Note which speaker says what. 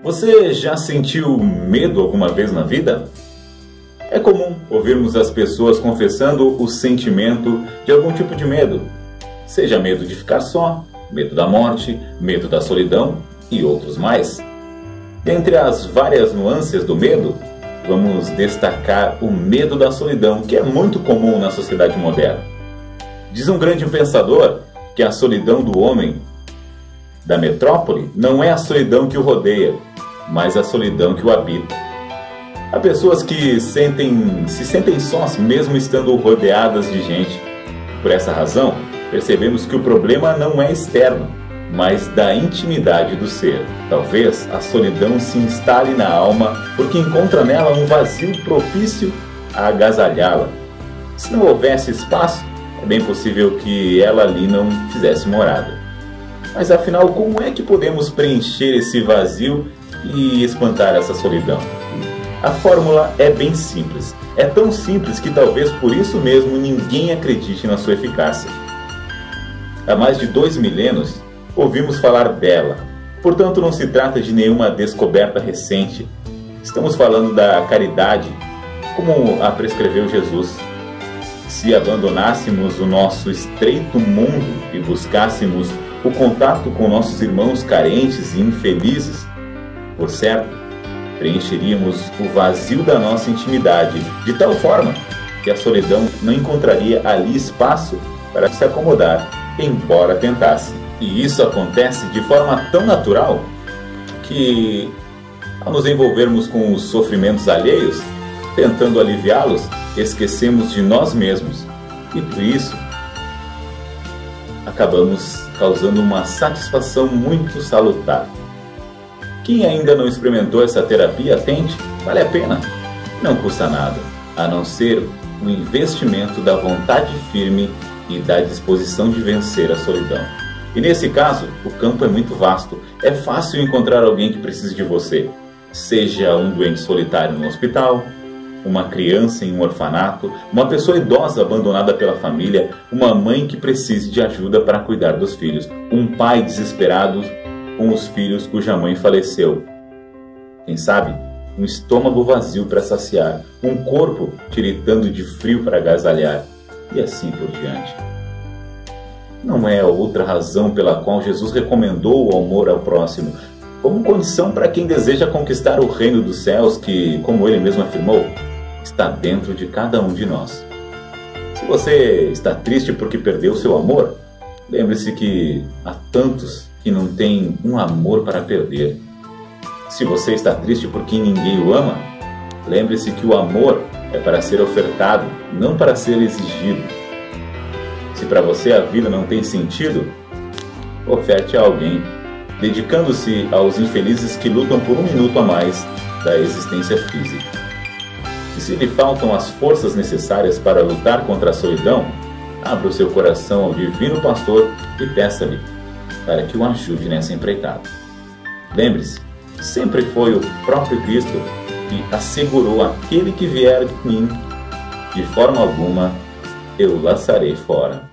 Speaker 1: Você já sentiu medo alguma vez na vida? É comum ouvirmos as pessoas confessando o sentimento de algum tipo de medo. Seja medo de ficar só, medo da morte, medo da solidão e outros mais. Dentre as várias nuances do medo, vamos destacar o medo da solidão, que é muito comum na sociedade moderna. Diz um grande pensador que a solidão do homem da metrópole não é a solidão que o rodeia, mas a solidão que o habita. Há pessoas que se sentem sós mesmo estando rodeadas de gente. Por essa razão, percebemos que o problema não é externo, mas da intimidade do ser. Talvez a solidão se instale na alma porque encontra nela um vazio propício a agasalhá-la. Se não houvesse espaço, é bem possível que ela ali não fizesse morada. Mas afinal, como é que podemos preencher esse vazio e espantar essa solidão? A fórmula é bem simples. É tão simples que talvez por isso mesmo ninguém acredite na sua eficácia. Há mais de 2 milênios, ouvimos falar dela. Portanto, não se trata de nenhuma descoberta recente. Estamos falando da caridade, como a prescreveu Jesus. Se abandonássemos o nosso estreito mundo e buscássemos o contato com nossos irmãos carentes e infelizes, por certo, preencheríamos o vazio da nossa intimidade, de tal forma que a solidão não encontraria ali espaço para se acomodar, embora tentasse. E isso acontece de forma tão natural que, ao nos envolvermos com os sofrimentos alheios, tentando aliviá-los, esquecemos de nós mesmos. E por isso, acabamos causando uma satisfação muito salutar. Quem ainda não experimentou essa terapia, tente, vale a pena. Não custa nada, a não ser o investimento da vontade firme e da disposição de vencer a solidão. E nesse caso, o campo é muito vasto. É fácil encontrar alguém que precise de você. Seja um doente solitário no hospital, uma criança em um orfanato, uma pessoa idosa abandonada pela família, uma mãe que precise de ajuda para cuidar dos filhos, um pai desesperado com os filhos cuja mãe faleceu. Quem sabe, um estômago vazio para saciar, um corpo tiritando de frio para agasalhar, e assim por diante. Não é outra razão pela qual Jesus recomendou o amor ao próximo, como condição para quem deseja conquistar o reino dos céus que, como ele mesmo afirmou, está dentro de cada um de nós. Se você está triste porque perdeu seu amor, lembre-se que há tantos que não têm um amor para perder. Se você está triste porque ninguém o ama, lembre-se que o amor é para ser ofertado, não para ser exigido. Se para você a vida não tem sentido, oferte a alguém, dedicando-se aos infelizes que lutam por 1 minuto a mais da existência física. E se lhe faltam as forças necessárias para lutar contra a solidão, abra o seu coração ao Divino Pastor e peça-lhe para que o ajude nessa empreitada. Lembre-se, sempre foi o próprio Cristo que assegurou aquele que vier de mim, de forma alguma eu lançarei fora.